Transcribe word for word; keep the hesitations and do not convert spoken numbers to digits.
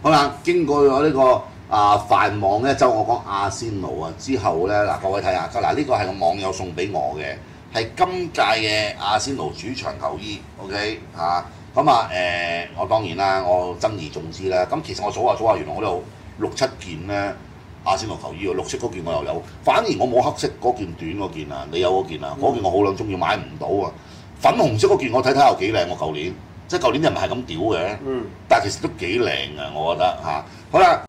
好啦，經過咗呢、這個啊繁忙嘅一週，我講阿仙奴啊之後咧，嗱各位睇下，嗱呢個係個網友送俾我嘅，係今屆嘅阿仙奴主場球衣 ，OK 嚇，咁啊誒，我當然啦，我珍而重之啦。咁其實我數下數下，原來我都有六七件咧阿仙奴球衣喎，綠色嗰件我又有，反而我冇黑色嗰件短嗰件啊，你有嗰件啊？嗰、嗯、件我好撚中意，買唔到啊！粉紅色嗰件我睇睇又幾靚喎，舊年即係舊年人唔係咁屌嘅，嗯、但係其實都幾靚啊，我覺得嚇。好啦。